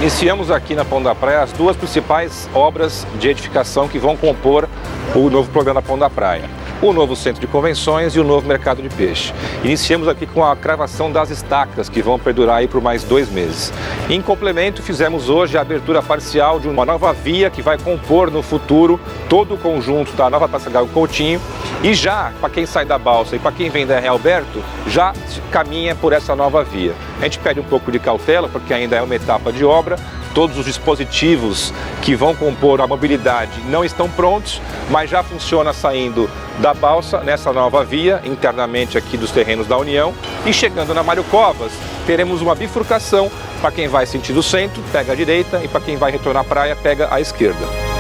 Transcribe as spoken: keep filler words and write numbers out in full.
Iniciamos aqui na Ponta da Praia as duas principais obras de edificação que vão compor o novo programa da Ponta da Praia. O novo centro de convenções e o novo mercado de peixe. Iniciamos aqui com a cravação das estacas, que vão perdurar aí por mais dois meses. Em complemento, fizemos hoje a abertura parcial de uma nova via que vai compor no futuro todo o conjunto da nova Praça Gago Coutinho. E já, para quem sai da Balsa e para quem vem da R. Alberto, já caminha por essa nova via. A gente pede um pouco de cautela, porque ainda é uma etapa de obra. Todos os dispositivos que vão compor a mobilidade não estão prontos, mas já funciona saindo da Balsa nessa nova via, internamente aqui dos terrenos da União. E chegando na Mário Covas, teremos uma bifurcação para quem vai sentido centro, pega a direita, e para quem vai retornar à praia, pega a esquerda.